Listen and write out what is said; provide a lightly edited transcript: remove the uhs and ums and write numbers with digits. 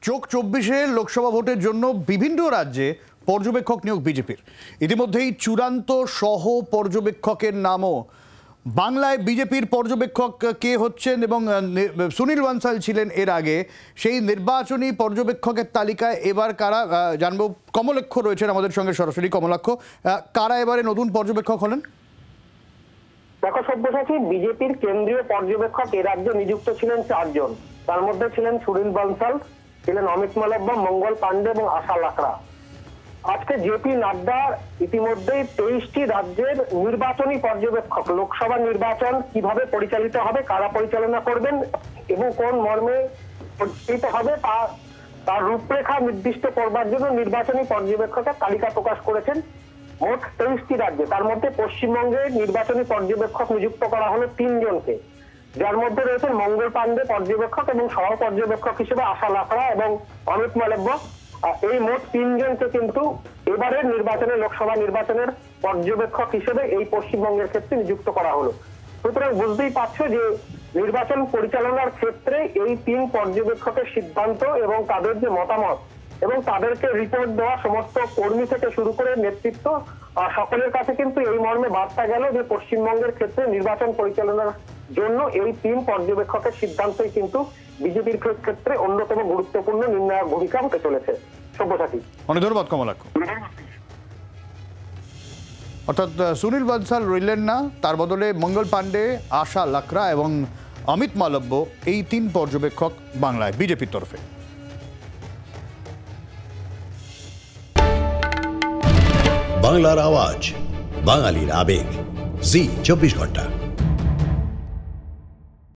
চোখ 24-এ লোকসভা ভোটের জন্য বিভিন্ন রাজ্যে পর্যবেক্ষক নিয়োগ বিজেপির। ইতিমধ্যেই চূড়ান্ত সহ পর্যবেক্ষকের নামও। বাংলায় বিজেপির পর্যবেক্ষক কে হচ্ছেন এবং সুনীল বানসাল ছিলেন এর আগে, সেই নির্বাচনী পর্যবেক্ষকের তালিকায় এবার কারা জানবো। কমলাক্ষ রয়েছেন আমাদের সঙ্গে সরাসরি। কমলাক্ষ, কারা এবারে নতুন পর্যবেক্ষক হলেন? দেখো সব্যসাচী, বিজেপির কেন্দ্রীয় পর্যবেক্ষক এ রাজ্যে নিযুক্ত ছিলেন 4 জন। তার মধ্যে ছিলেন সুনীল বানসাল, ছিলেন অমিত মালব্য, মঙ্গল পাণ্ডে এবং আশা লাকড়া। আজকে জেপি নাড্ডা ইতিমধ্যেই 23টি রাজ্যের নির্বাচনী পর্যবেক্ষক, লোকসভা নির্বাচন কিভাবে পরিচালিত হবে, কারা পরিচালনা করবেন এবং কোন মর্মে পরিচালিত হবে তার রূপরেখা নির্দিষ্ট করবার জন্য নির্বাচনী পর্যবেক্ষকের তালিকা প্রকাশ করেছেন মোট 23টি রাজ্যে। তার মধ্যে পশ্চিমবঙ্গে নির্বাচনী পর্যবেক্ষক নিযুক্ত করা হলো 3 জনকে, যার মধ্যে রয়েছেন মঙ্গল পাণ্ডে পর্যবেক্ষক এবং সহ পর্যবেক্ষক হিসেবে আশা লাকড়া এবং অমিত মালব্য। এই মোট 3 জনকে কিন্তু এবারের নির্বাচনে, লোকসভা নির্বাচনের পর্যবেক্ষক হিসেবে এই পশ্চিমবঙ্গের ক্ষেত্রে নিযুক্ত করা হলো। সুতরাং বুঝতেই পারছো যে নির্বাচন পরিচালনার ক্ষেত্রে এই 3 পর্যবেক্ষকের সিদ্ধান্ত এবং তাদের যে মতামত এবং তাদেরকে রিপোর্ট দেওয়া সমস্ত কর্মী থেকে শুরু করে নেতৃত্ব সকলের কাছে কিন্তু এই মর্মে বার্তা গেল যে পশ্চিমবঙ্গের ক্ষেত্রে নির্বাচন পরিচালনার জন্য এই 3 পর্যবেক্ষকের সিদ্ধান্তই কিন্তু বিজেপির ক্ষেত্রে অন্যতম গুরুত্বপূর্ণ নির্ণায়ক ভূমিকা হতে চলেছে। সব্যসাচী, অনেক ধন্যবাদ কমলাক্ষ। অর্থাৎ সুনীল বানসাল রইলেন না, তার বদলে মঙ্গল পাণ্ডে, আশা লাকড়া এবং অমিত মালব্য, এই 3 পর্যবেক্ষক বাংলায় বিজেপির তরফে। বাংলার আওয়াজ, বাঙালির আবেগ, জি 24 ঘন্টা।